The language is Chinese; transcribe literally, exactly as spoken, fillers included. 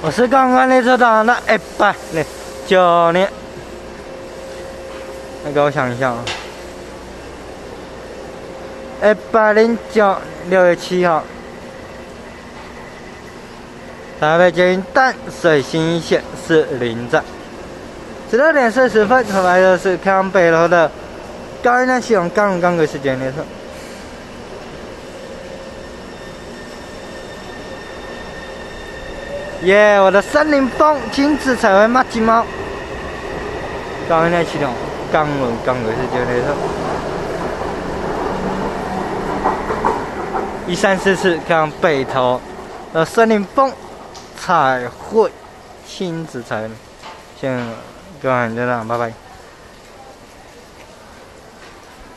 我是刚刚列车长的一百零九年。那给我想一下啊，一百零九六月七号，台北捷运淡水新一线士林站，十二点四十分出来的是开往北投的高运量系统刚刚轨时间列车。 耶！ Yeah, 我的森林风亲自采回马吉猫，高运量系统刚稳刚轨时间列车，一三四四开往北投的森林风彩绘亲自采回，先各位就这样，拜拜。